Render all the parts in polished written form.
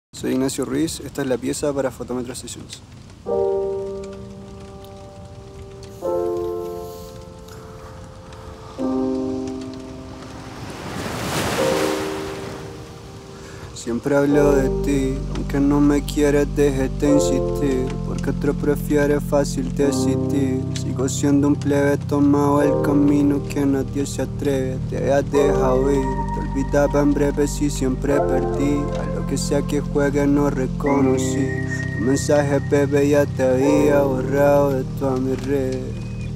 Soy Ignacio Ruiz, esta es la pieza para Photometra Sessions. Siempre hablo de ti, aunque no me quieres déjate insistir, porque otro prefiere fácil desistir. Sigo siendo un plebe tomado el camino que nadie se atreve. Te has dejado ir, te olvidaba en breve si siempre perdí. A lo que sea que juegue no reconocí. Tu mensaje, bebé, ya te había borrado de todas mis redes.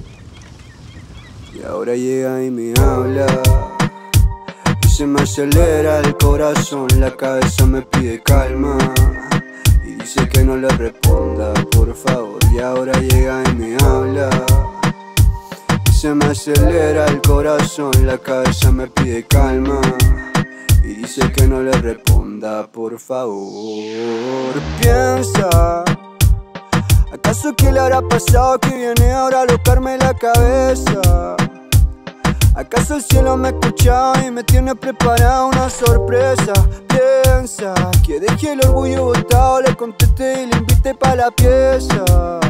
Y ahora llega y me habla. Se me acelera el corazón, la cabeza me pide calma y dice que no le responda, por favor. Y ahora llega y me habla. Se me acelera el corazón, la cabeza me pide calma y dice que no le responda, por favor. Piensa, ¿acaso qué le habrá pasado que viene ahora a alocarme la cabeza? ¿Acaso el cielo me ha escuchado y me tiene preparada una sorpresa? Piensa que dejé el orgullo botado, le contesté y le invité pa' la pieza.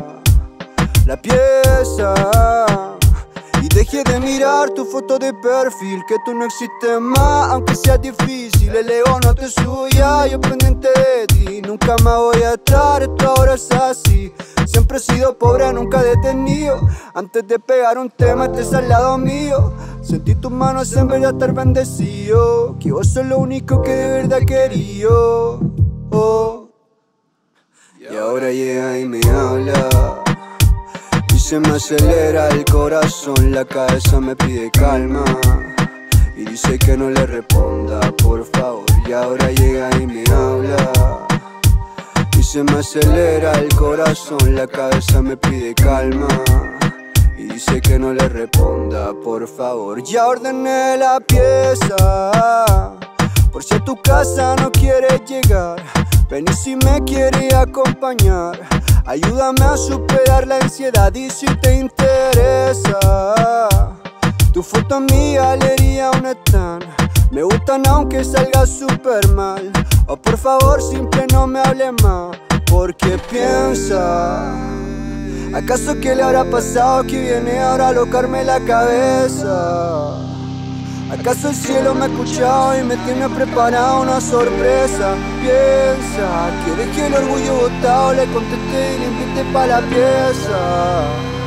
Y dejé de mirar tu foto de perfil, que tú no existes más, aunque sea difícil. El ego no te suya, yo pendiente de ti. Nunca más voy a estar, esto ahora es así. Siempre he sido pobre, nunca detenido. Antes de pegar un tema, estés al lado mío. Sentí tus manos en verdad estar bendecido, que vos sos lo único que de verdad quería. Y ahora llega y me habla. Se me acelera el corazón, la cabeza me pide calma y dice que no le responda, por favor. Y ahora llega y me habla. Y se me acelera el corazón, la cabeza me pide calma y dice que no le responda, por favor. Ya ordené la pieza, por si a tu casa no quieres llegar. Ven y si me quieres acompañar, ayúdame a superar la ansiedad. Y si te interesa, tu foto en mi galería aún están. Me gustan aunque salga súper mal. O por favor siempre no me hables más, porque piensa, ¿acaso qué le habrá pasado que viene ahora a alocarme la cabeza? ¿Acaso el cielo me ha escuchado y me tiene preparada una sorpresa? Piensa que dejé el orgullo botado, le contesté y le invité pa' la pieza.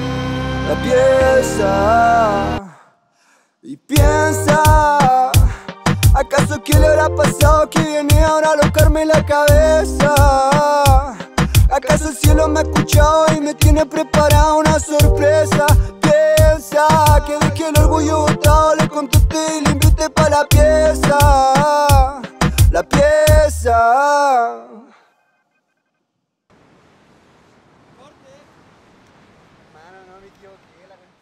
Y piensa, ¿acaso qué le habrá pasado que viene ahora a alocarme la cabeza? ¿Acaso el cielo me ha escuchado y me tiene preparada una sorpresa? Piensa que dejé el orgullo botado, le contesté y le invité pa' la pieza. Mano, no me equivoqué, la